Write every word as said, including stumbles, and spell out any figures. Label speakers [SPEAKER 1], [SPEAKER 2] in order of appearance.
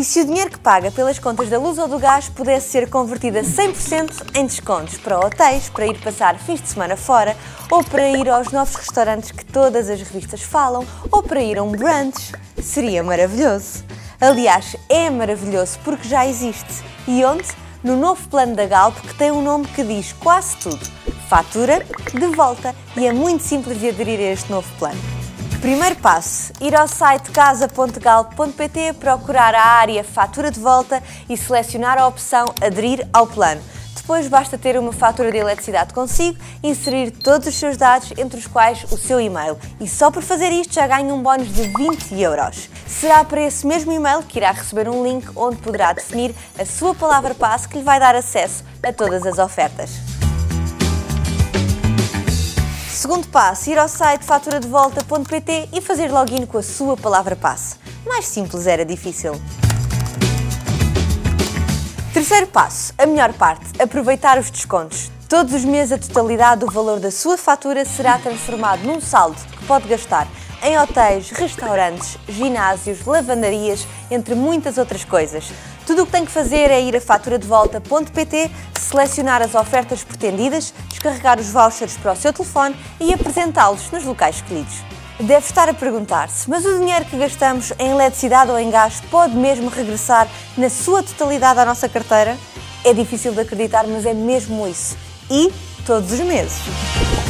[SPEAKER 1] E se o dinheiro que paga pelas contas da luz ou do gás pudesse ser convertido a cem por cento em descontos para hotéis, para ir passar fins de semana fora, ou para ir aos novos restaurantes que todas as revistas falam, ou para ir a um brunch, seria maravilhoso. Aliás, é maravilhoso porque já existe. E onde? No novo plano da Galp, que tem um nome que diz quase tudo. Fatura de volta, e é muito simples de aderir a este novo plano. Primeiro passo, ir ao site casa ponto galp ponto pt, procurar a área Fatura de volta e selecionar a opção Aderir ao plano. Depois basta ter uma fatura de eletricidade consigo, inserir todos os seus dados, entre os quais o seu e-mail. E só por fazer isto já ganha um bónus de vinte euros. Será para esse mesmo e-mail que irá receber um link onde poderá definir a sua palavra-passe que lhe vai dar acesso a todas as ofertas. Segundo passo, ir ao site fatura de volta ponto pt e fazer login com a sua palavra-passe. Mais simples era difícil. Terceiro passo, a melhor parte, aproveitar os descontos. Todos os meses a totalidade do valor da sua fatura será transformado num saldo que pode gastar em hotéis, restaurantes, ginásios, lavandarias, entre muitas outras coisas. Tudo o que tem que fazer é ir a fatura de volta ponto pt, selecionar as ofertas pretendidas, descarregar os vouchers para o seu telefone e apresentá-los nos locais escolhidos. Deve estar a perguntar-se, mas o dinheiro que gastamos em eletricidade ou em gás pode mesmo regressar na sua totalidade à nossa carteira? É difícil de acreditar, mas é mesmo isso. E todos os meses.